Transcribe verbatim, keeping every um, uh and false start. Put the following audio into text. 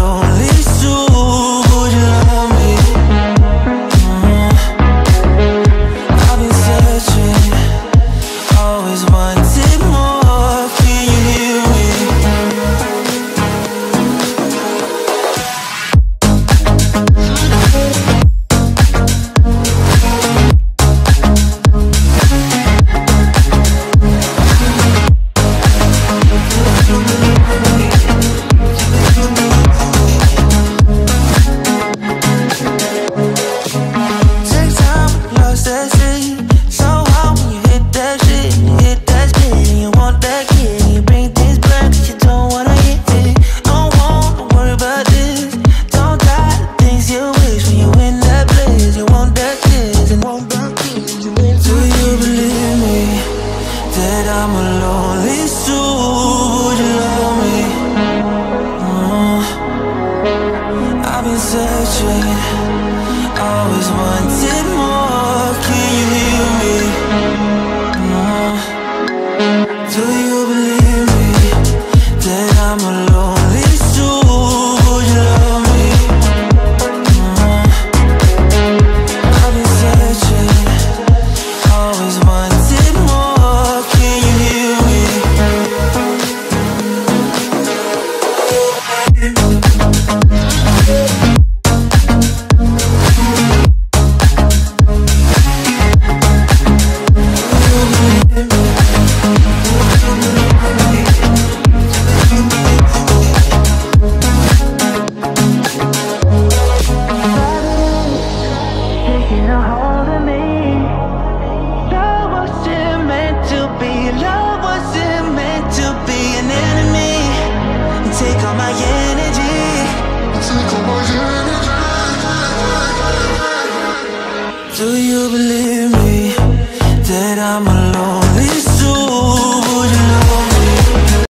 lonely soul, would you love me? Mm. I've been searching, always wanted more. Can you hear me? Take time, lost that shit. So hard when you hit that shit. You hit that spin, you want that kid. You bring things back, but you don't wanna hit it. Don't want to worry about this. Don't die the things you wish when you in that place. You want that kiss and want that kiss. Do you believe me that I'm a lonely soul? Would you love me? Mm. I've been searching, always wanted more. Can you hear me? Mm. Do you believe me that I'm a lonely soul? Would you love me? Mm. I've been searching, always wanted more. Can you hear me? Taking a hold of me. Love wasn't meant to be. Love wasn't meant to be an enemy. Take all my